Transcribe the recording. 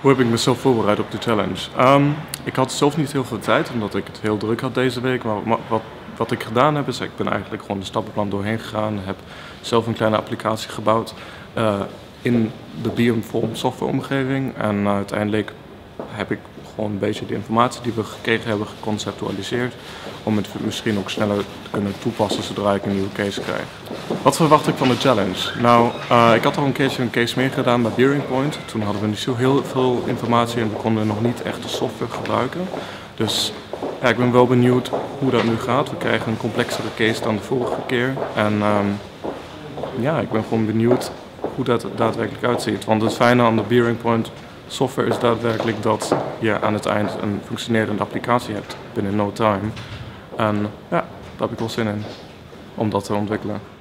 Hoe heb ik mezelf voorbereid op de challenge? Ik had zelf niet heel veel tijd, omdat ik het heel druk had deze week. Maar wat ik gedaan heb, is ik ben eigenlijk gewoon de stappenplan doorheen gegaan. Heb zelf een kleine applicatie gebouwd in de Beamform softwareomgeving. En uiteindelijk heb ik gewoon een beetje de informatie die we gekregen hebben geconceptualiseerd. Om het misschien ook sneller te kunnen toepassen zodra ik een nieuwe case krijg. Wat verwacht ik van de challenge? Nou, ik had al een keertje een case meer gedaan bij Bearing Point. Toen hadden we niet zo heel veel informatie en we konden nog niet echt de software gebruiken. Dus ja, ik ben wel benieuwd hoe dat nu gaat. We krijgen een complexere case dan de vorige keer. En ja, ik ben gewoon benieuwd hoe dat daadwerkelijk uitziet. Want het fijne aan de Bearing Point software is daadwerkelijk dat je aan het eind een functionerende applicatie hebt binnen no time. En ja, daar heb ik wel zin in om dat te ontwikkelen.